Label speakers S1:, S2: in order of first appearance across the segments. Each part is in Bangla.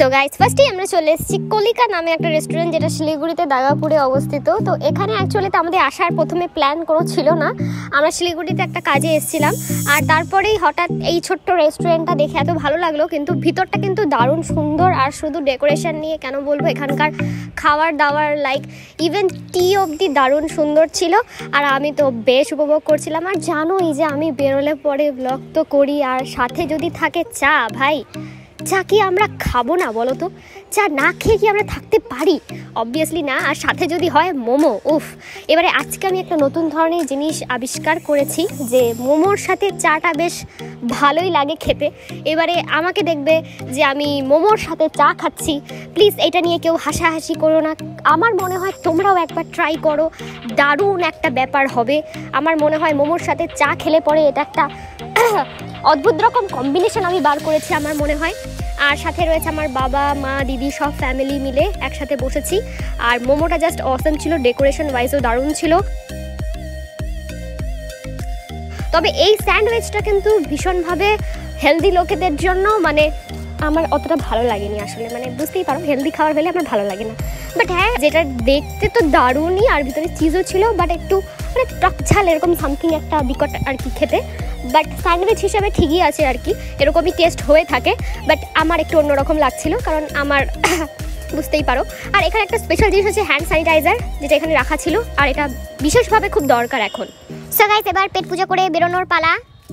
S1: গাইস ফার্স্টেই আমরা চলে এসেছি কলিকা নামে একটা রেস্টুরেন্ট, যেটা শিলিগুড়িতে দাগাপুরে অবস্থিত। তো এখানে অ্যাকচুয়ালি তো আমাদের আসার প্রথমে প্ল্যান কোনো ছিল না, আমরা শিলিগুড়িতে একটা কাজে এসেছিলাম। আর তারপরেই হঠাৎ এই ছোট্ট রেস্টুরেন্টটা দেখে এত ভালো লাগলো, কিন্তু ভিতরটা কিন্তু দারুণ সুন্দর। আর শুধু ডেকোরেশন নিয়ে কেন বলবো, এখানকার খাবার দাবার লাইক ইভেন টি অবধি দারুণ সুন্দর ছিল। আর আমি তো বেশ উপভোগ করছিলাম। আর জানোই যে আমি বেরোলে পরে ব্লগ তো করি, আর সাথে যদি থাকে চা, ভাই চা কি আমরা খাবো না বলো তো? চা না খেয়ে কি আমরা থাকতে পারি? অবভিয়াসলি না। আর সাথে যদি হয় মোমো, উফ। এবারে আজকে আমি একটা নতুন ধরনের জিনিস আবিষ্কার করেছি, যে মোমোর সাথে চাটা বেশ ভালোই লাগে খেতে। এবারে আমাকে দেখবে যে আমি মোমোর সাথে চা খাচ্ছি, প্লিজ এটা নিয়ে কেউ হাসাহাসি করো না। আমার মনে হয় তোমরাও একবার ট্রাই করো, দারুণ একটা ব্যাপার হবে। আমার মনে হয় মোমোর সাথে চা খেলে পরে এটা একটা অদ্ভুত রকম কম্বিনেশন আমি বার করেছি আমার মনে হয়। আর সাথে রয়েছে আমার বাবা মা দিদি, সব ফ্যামিলি মিলে একসাথে বসেছি। আর মোমোটা জাস্ট অসম ছিল, ডেকোরেশন ওয়াইজও দারুণ ছিল। তবে এই স্যান্ডউইচটা কিন্তু ভীষণভাবে হেলদি লোকেদের জন্য, মানে আমার অতটা ভালো লাগেনি আসলে। মানে বুঝতেই পারো, হেলদি খাবার হলে আমার ভালো লাগে না। বাট হ্যাঁ, যেটা দেখতে তো দারুণই, আর ভিতরে চিজও ছিল, বাট একটু মানে টক ঝাল এরকম সামথিং একটা বিকট আর কি খেতে। বাট স্যান্ডউইচ হিসাবে ঠিকই আছে আর কি, এরকমই টেস্ট হয়ে থাকে। বাট আমার একটু অন্যরকম লাগছিল, কারণ আমার বুঝতেই পারো। আর এখানে একটা স্পেশাল জিনিস হচ্ছে হ্যান্ড স্যানিটাইজার, যেটা এখানে রাখা ছিল, আর এটা বিশেষভাবে খুব দরকার এখন। সো গাইস, এবার পেট পূজা করে বেরোনোর পালা।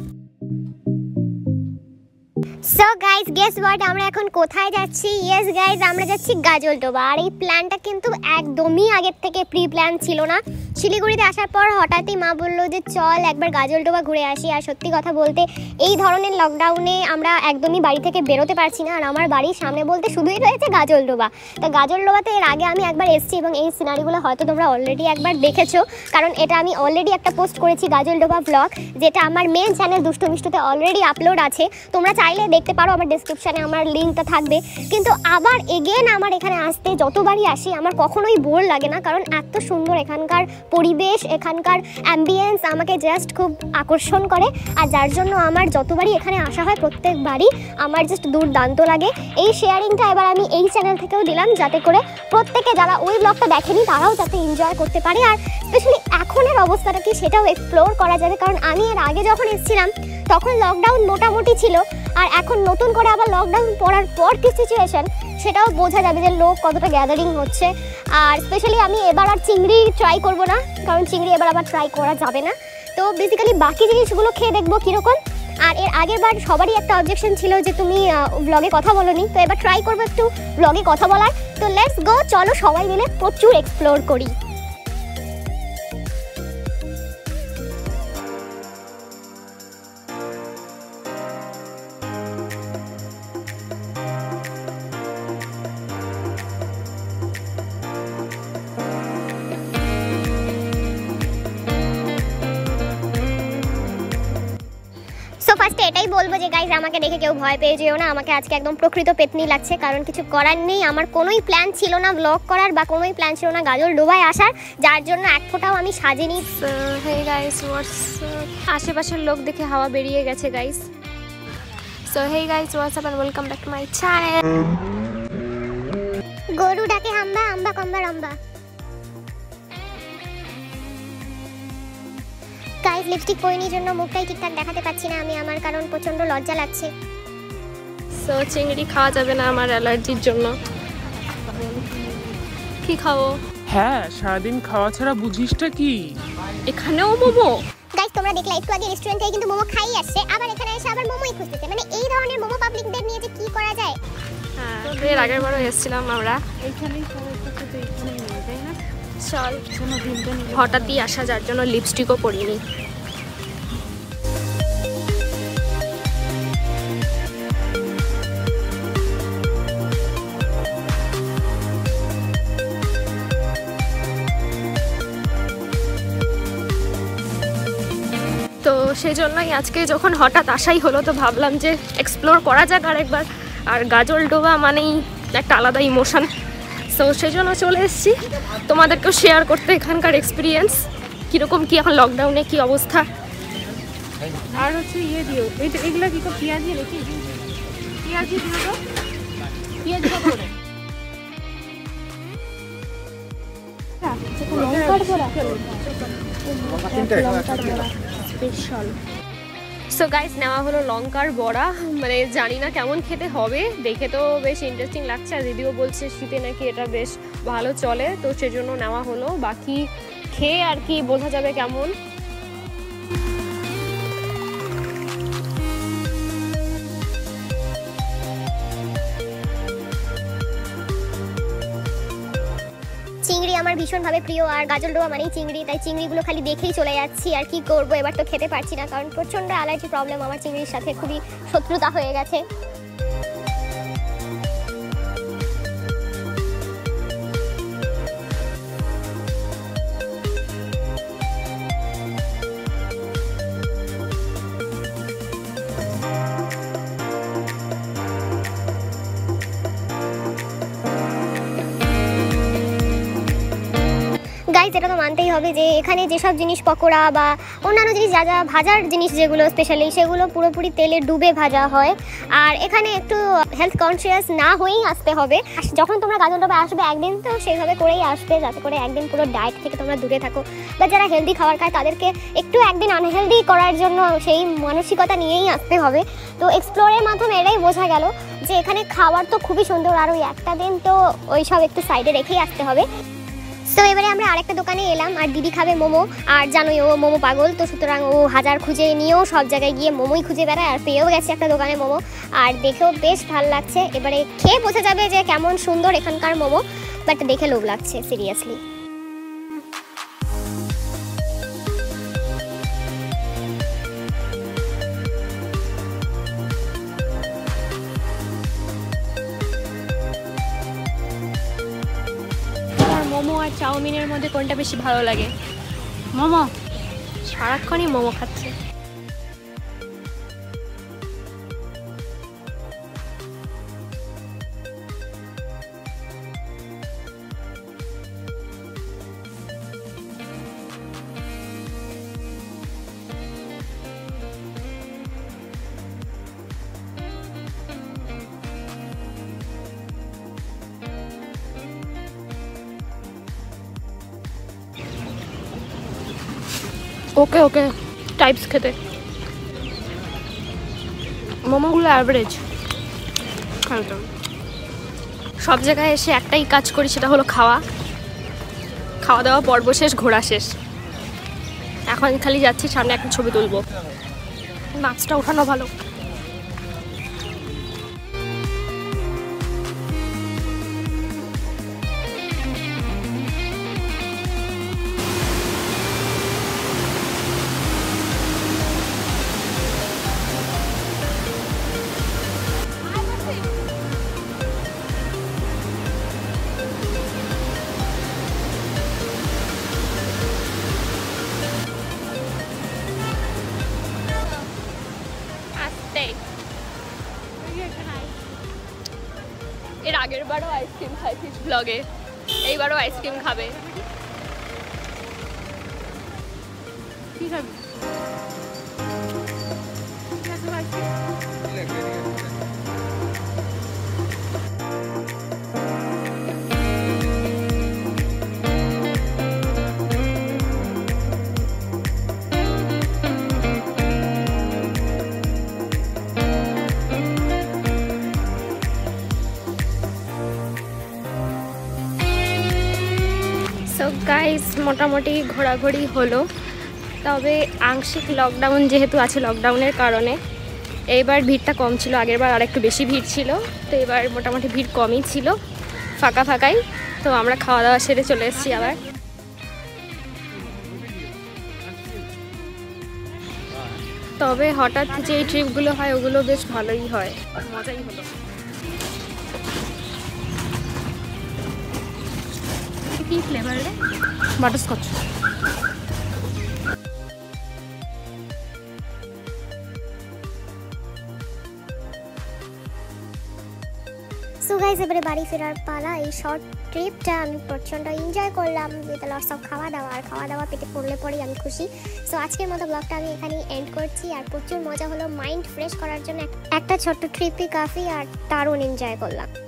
S1: সো গাইস, গেস হোয়াট, আমরা এখন কোথায় যাচ্ছি? ইয়েস গাইস, আমরা যাচ্ছি গাজলডোবা। আর এই প্ল্যানটা কিন্তু একদমই আগের থেকে প্রি প্ল্যান ছিল না। শিলিগুড়িতে আসার পর হঠাৎই মা বললো যে চল একবার গাজলডোবা ঘুরে আসি। আর সত্যি কথা বলতে এই ধরনের লকডাউনে আমরা একদমই বাড়ি থেকে বেরোতে পারছি না। আর আমার বাড়ির সামনে বলতে শুধুই রয়েছে গাজলডোবা। তো গাজলডোবাতে এর আগে আমি একবার এসেছি, এবং এই সিনারিগুলো হয়তো তোমরা অলরেডি একবার দেখেছো, কারণ এটা আমি অলরেডি একটা পোস্ট করেছি গাজলডোবা ব্লগ, যেটা আমার মেন চ্যানেল দুষ্টু মিষ্টুতে অলরেডি আপলোড আছে। তোমরা চাইলে দেখতে পারো, আমার ডেসক্রিপশানে আমার লিঙ্কটা থাকবে। কিন্তু আবার এগেন আমার এখানে আসতে যতবারই আসি আমার কখনোই বোর লাগে না, কারণ এত সুন্দর এখানকার পরিবেশ, এখানকার অ্যাম্বিয়েন্স আমাকে জাস্ট খুব আকর্ষণ করে। আর যার জন্য আমার যতবারই এখানে আসা হয় প্রত্যেকবারই আমার জাস্ট দুর্দান্ত লাগে। এই শেয়ারিংটা এবার আমি এই চ্যানেল থেকেও দিলাম, যাতে করে প্রত্যেকে যারা ওই ব্লগটা দেখেনি তারাও যাতে এনজয় করতে পারে। আর স্পেশালি এখনের অবস্থাটা কি সেটাও এক্সপ্লোর করা যাবে, কারণ আমি এর আগে যখন এসেছিলাম তখন লকডাউন মোটামুটি ছিল। আর এখন নতুন করে আবার লকডাউন পড়ার পর কি সিচুয়েশন, সেটাও বোঝা যাবে যে লোক কতটা গ্যাদারিং হচ্ছে। আর স্পেশালি আমি এবার আর চিংড়ি ট্রাই করব না, কারণ চিংড়ি এবার আবার ট্রাই করা যাবে না। তো বেসিক্যালি বাকি জিনিসগুলো খেয়ে দেখবো কীরকম। আর এর আগের বার সবারই একটা অবজেকশন ছিল যে তুমি ব্লগে কথা বলোনি, তো এবার ট্রাই করবো একটু ব্লগে কথা বলার। তো লেটস গো, চলো সবাই মিলে প্রচুর এক্সপ্লোর করি। ফার্স্টে এটাই বলবো যে গাইজ, আমাকে দেখে কেউ ভয় পেয়ে যেও না। আমাকে আজকে একদম প্রকৃত পেতনি লাগছে, কারণ কিছু করার নেই। আমার কোনোই প্ল্যান ছিল না ব্লগ করার, বা কোনোই প্ল্যান ছিল না গাজলডোবায় আসার, যার জন্য এক ফোঁটাও আমি সাজিনি। হে গাইজ, আশেপাশের লোক দেখে হাওয়া বেরিয়ে গেছে guys. So hey guys, what's up and welcome back to my channel. গরু ডাকে হাম্বা, আম্বা কম্বা রম্বা। গাইস, লিপস্টিক পরিনি জন্য মুখটাই ঠিকঠাক দেখাতে পাচ্ছি না আমি আমার, কারণ প্রচন্ড লজ্জা লাগছে। সো চিংড়ি খাওয়া যাবে না আমার অ্যালার্জির জন্য। কি খাবো?
S2: হ্যাঁ, সারাদিন খাওয়া ছাড়া বুঝিসটা কি?
S1: এখানেও মোমো? গাইস, তোমরা দেখলে একটু আগে রেস্টুরেন্ট থেকে কিন্তু মোমো খাই আসছে, আবার এখানে এসে আবার মোমোই খুঁজতেছে। মানে এই ধরনের মোমো পাবলিকদের নিয়ে যে কি করা যায়। হ্যাঁ, এর আগের বারও এসেছিলাম আমরা, এইখানেই সবাই তো এইখানেই নিয়ে যাই না। চল, হঠাৎই আসা, যার জন্য লিপস্টিকও পরিনি। তো সেই জন্যই আজকে যখন হঠাৎ আসাই হলো, তো ভাবলাম যে এক্সপ্লোর করা যাক আরেকবার। আর গাজলডোবা মানেই একটা আলাদা ইমোশন। সো সেই জন্য চলে এসেছি তোমাদেরকেও শেয়ার করতে এখানকার এক্সপিরিয়েন্স, কীরকম কী এখন লকডাউনে কী অবস্থা।
S2: আর হচ্ছে ইয়ে দিও, এগুলো কি পেঁয়াজি নাকি? পেঁয়াজি দিও তো।
S1: সো গাইস নেওয়া হলো লঙ্কার বড়া, মানে জানি না কেমন খেতে হবে, দেখে তো বেশ ইন্টারেস্টিং লাগছে আর দিদিও বলছে শীতে নাকি এটা বেশ ভালো চলে, তো সেজন্য নেওয়া হলো। বাকি খেয়ে আর কি বোঝা যাবে কেমন। চিংড়ি আমার ভীষণভাবে প্রিয় আর গাজলডোবা মানেই চিংড়ি, তাই চিংড়িগুলো খালি দেখেই চলে যাচ্ছি। আর কি করব, এবার তো খেতে পারছি না কারণ প্রচণ্ড অ্যালার্জি প্রবলেম, আমার চিংড়ির সাথে খুবই শত্রুতা হয়ে গেছে। গাইস এটা তো মানতেই হবে যে এখানে যেসব জিনিস পকোড়া বা অন্যান্য জিনিস যা যা ভাজার জিনিস যেগুলো স্পেশালি সেগুলো পুরোপুরি তেলে ডুবে ভাজা হয়। আর এখানে একটু হেলথ কনসিয়াস না হয়েই আসতে হবে। যখন তোমরা গাজলডোবা আসবে একদিন তো সেইভাবে করেই আসবে, যাতে করে একদিন পুরো ডায়েট থেকে তোমরা দূরে থাকো, বা যারা হেলদি খাবার খায় তাদেরকে একটু একদিন আনহেলদি করার জন্য সেই মানসিকতা নিয়েই আসতে হবে। তো এক্সপ্লোরের মাধ্যমে এটাই বোঝা গেল যে এখানে খাবার তো খুবই সুন্দর, আর ওই একটা দিন তো ওই সব একটু সাইডে রেখেই আসতে হবে। তো এবারে আমরা আরেকটা দোকানে এলাম, আর দিদি খাবে মোমো, আর জানোই ও মোমো পাগল, তো সুতরাং ও হাজার খুঁজে নিয়েও সব জায়গায় গিয়ে মোমোই খুঁজে বেড়ায়, আর পেয়েও গেছে একটা দোকানে মোমো, আর দেখেও বেশ ভালো লাগছে। এবারে খেয়ে বোঝা যাবে যে কেমন সুন্দর এখানকার মোমো, বাট দেখে লোভ লাগছে সিরিয়াসলি। মোমো আর চাউমিনের মধ্যে কোনটা বেশি ভালো লাগে? মোমো, সারাক্ষণই মোমো খাচ্ছে। ওকে ওকে টাইপস খেতে, মোমোগুলো অ্যাভারেজ একদম। সব জায়গায় এসে একটাই কাজ করি, সেটা হলো খাওয়া খাওয়া দাওয়া, পর্ব শেষ, ঘোরা শেষ। এখন খালি যাচ্ছি সামনে একটা ছবি তুলবো, মাছটা ওঠানো ভালো। এর আগের বারও আইসক্রিম খাইছিস ব্লগে, এইবারও আইসক্রিম খাবে। কি খাবি? সো গাইস মোটামুটি ঘোরাঘুরি হলো, তবে আংশিক লকডাউন যেহেতু আছে, লকডাউনের কারণে এইবার ভিড়টা কম ছিল, আগেরবার আর একটু বেশি ভিড় ছিল, তো এবার মোটামুটি ভিড় কমই ছিল, ফাঁকা ফাঁকাই। তো আমরা খাওয়া দাওয়া সেরে চলে এসেছি আবার। তবে হঠাৎ যে এই ট্রিপগুলো হয় ওগুলো বেশ ভালোই হয়, মজাই হলো। কি ফ্লেভার রে? বাটারস্কচ। সো গাইস এবারে বাড়ি ফেরার পালা। এই শর্ট ট্রিপটা আমি প্রচণ্ড এনজয় করলাম উইথ লটস অফ খাওয়া দাওয়া, আর খাওয়া দাওয়া পেটে পড়লে পরেই আমি খুশি। সো আজকের মতো ব্লগটা আমি এখানেই এন্ড করছি, আর প্রচুর মজা হলো, মাইন্ড ফ্রেশ করার জন্য একটা ছোট্ট ট্রিপই কাফি, আর দারুণ এনজয় করলাম।